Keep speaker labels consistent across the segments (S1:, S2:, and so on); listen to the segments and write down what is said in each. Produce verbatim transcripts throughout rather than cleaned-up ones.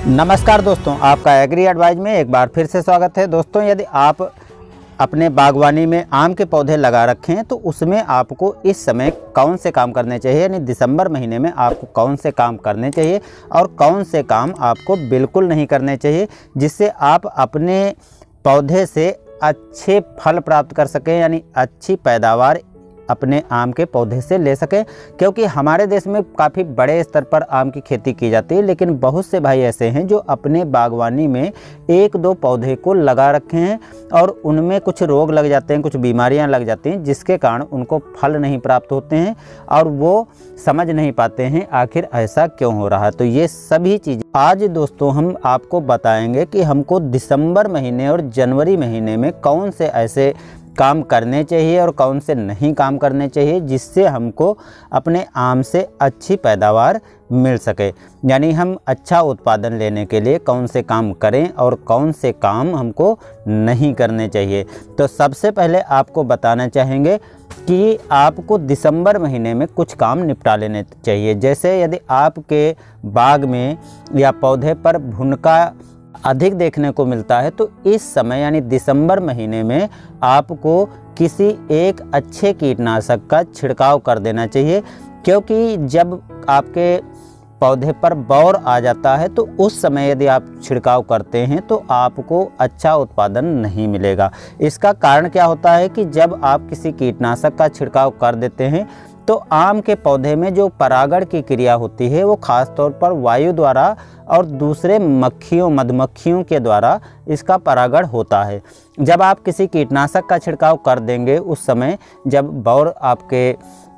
S1: नमस्कार दोस्तों, आपका एग्री एडवाइज में एक बार फिर से स्वागत है। दोस्तों, यदि आप अपने बागवानी में आम के पौधे लगा रखे हैं तो उसमें आपको इस समय कौन से काम करने चाहिए, यानी दिसंबर महीने में आपको कौन से काम करने चाहिए और कौन से काम आपको बिल्कुल नहीं करने चाहिए, जिससे आप अपने पौधे से अच्छे फल प्राप्त कर सकें, यानी अच्छी पैदावार अपने आम के पौधे से ले सकें। क्योंकि हमारे देश में काफ़ी बड़े स्तर पर आम की खेती की जाती है, लेकिन बहुत से भाई ऐसे हैं जो अपने बागवानी में एक दो पौधे को लगा रखे हैं और उनमें कुछ रोग लग जाते हैं, कुछ बीमारियां लग जाती हैं, जिसके कारण उनको फल नहीं प्राप्त होते हैं और वो समझ नहीं पाते हैं आखिर ऐसा क्यों हो रहा है। तो ये सभी चीज़ें आज दोस्तों हम आपको बताएंगे कि हमको दिसंबर महीने और जनवरी महीने में कौन से ऐसे काम करने चाहिए और कौन से नहीं काम करने चाहिए, जिससे हमको अपने आम से अच्छी पैदावार मिल सके। यानी हम अच्छा उत्पादन लेने के लिए कौन से काम करें और कौन से काम हमको नहीं करने चाहिए। तो सबसे पहले आपको बताना चाहेंगे कि आपको दिसंबर महीने में कुछ काम निपटा लेने चाहिए। जैसे यदि आपके बाग में या पौधे पर भुनका अधिक देखने को मिलता है तो इस समय यानी दिसंबर महीने में आपको किसी एक अच्छे कीटनाशक का छिड़काव कर देना चाहिए। क्योंकि जब आपके पौधे पर बौर आ जाता है तो उस समय यदि आप छिड़काव करते हैं तो आपको अच्छा उत्पादन नहीं मिलेगा। इसका कारण क्या होता है कि जब आप किसी कीटनाशक का छिड़काव कर देते हैं तो आम के पौधे में जो परागण की क्रिया होती है वो खास तौर पर वायु द्वारा और दूसरे मक्खियों मधुमक्खियों के द्वारा इसका परागण होता है। जब आप किसी कीटनाशक का छिड़काव कर देंगे उस समय जब बौर आपके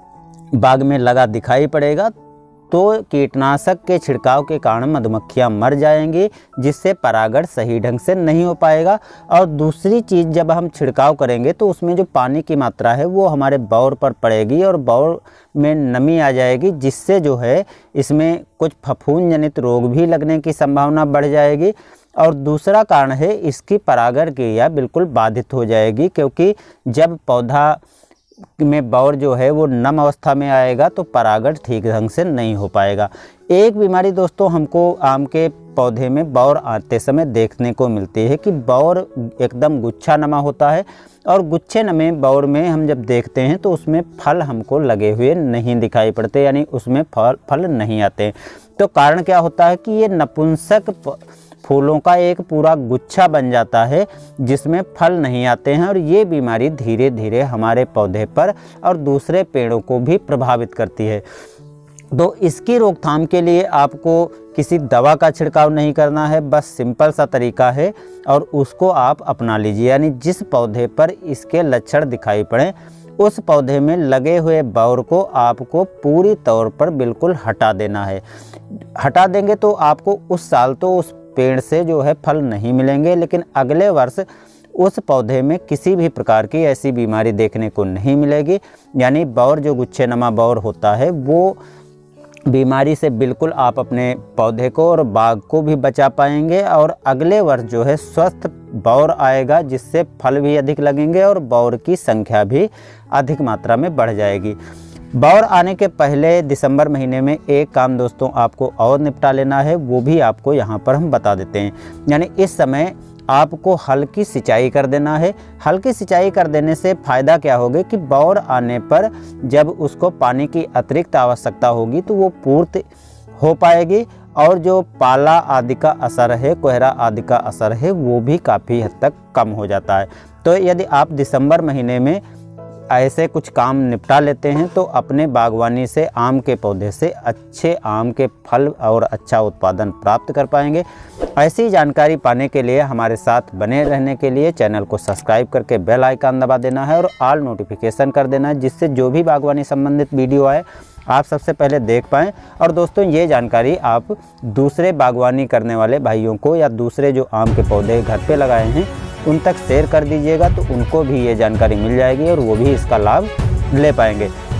S1: बाग में लगा दिखाई पड़ेगा तो कीटनाशक के छिड़काव के कारण मधुमक्खियां मर जाएंगी, जिससे परागण सही ढंग से नहीं हो पाएगा। और दूसरी चीज़, जब हम छिड़काव करेंगे तो उसमें जो पानी की मात्रा है वो हमारे बौर पर पड़ेगी और बौर में नमी आ जाएगी, जिससे जो है इसमें कुछ फफूंद जनित रोग भी लगने की संभावना बढ़ जाएगी। और दूसरा कारण है इसकी परागण क्रिया बिल्कुल बाधित हो जाएगी, क्योंकि जब पौधा में बौर जो है वो नम अवस्था में आएगा तो परागण ठीक ढंग से नहीं हो पाएगा। एक बीमारी दोस्तों हमको आम के पौधे में बौर आते समय देखने को मिलती है कि बौर एकदम गुच्छा नमा होता है और गुच्छे नमे बौर में हम जब देखते हैं तो उसमें फल हमको लगे हुए नहीं दिखाई पड़ते, यानी उसमें फल फल नहीं आते। तो कारण क्या होता है कि ये नपुंसक फूलों का एक पूरा गुच्छा बन जाता है जिसमें फल नहीं आते हैं और ये बीमारी धीरे धीरे हमारे पौधे पर और दूसरे पेड़ों को भी प्रभावित करती है। तो इसकी रोकथाम के लिए आपको किसी दवा का छिड़काव नहीं करना है, बस सिंपल सा तरीका है और उसको आप अपना लीजिए। यानी जिस पौधे पर इसके लक्षण दिखाई पड़े उस पौधे में लगे हुए बौर को आपको पूरी तौर पर बिल्कुल हटा देना है। हटा देंगे तो आपको उस साल तो उस पेड़ से जो है फल नहीं मिलेंगे, लेकिन अगले वर्ष उस पौधे में किसी भी प्रकार की ऐसी बीमारी देखने को नहीं मिलेगी। यानी बौर जो गुच्छे नमा बौर होता है वो बीमारी से बिल्कुल आप अपने पौधे को और बाग को भी बचा पाएंगे और अगले वर्ष जो है स्वस्थ बौर आएगा, जिससे फल भी अधिक लगेंगे और बौर की संख्या भी अधिक मात्रा में बढ़ जाएगी। बौर आने के पहले दिसंबर महीने में एक काम दोस्तों आपको और निपटा लेना है, वो भी आपको यहाँ पर हम बता देते हैं। यानी इस समय आपको हल्की सिंचाई कर देना है। हल्की सिंचाई कर देने से फ़ायदा क्या होगा कि बौर आने पर जब उसको पानी की अतिरिक्त आवश्यकता होगी तो वो पूर्ति हो पाएगी और जो पाला आदि का असर है, कोहरा आदि का असर है, वो भी काफ़ी हद तक कम हो जाता है। तो यदि आप दिसंबर महीने में ऐसे कुछ काम निपटा लेते हैं तो अपने बागवानी से आम के पौधे से अच्छे आम के फल और अच्छा उत्पादन प्राप्त कर पाएंगे। ऐसी जानकारी पाने के लिए हमारे साथ बने रहने के लिए चैनल को सब्सक्राइब करके बेल आइकन दबा देना है और ऑल नोटिफिकेशन कर देना है, जिससे जो भी बागवानी संबंधित वीडियो आए आप सबसे पहले देख पाएँ। और दोस्तों ये जानकारी आप दूसरे बागवानी करने वाले भाइयों को या दूसरे जो आम के पौधे घर पे लगाए हैं उन तक शेयर कर दीजिएगा, तो उनको भी ये जानकारी मिल जाएगी और वो भी इसका लाभ ले पाएंगे।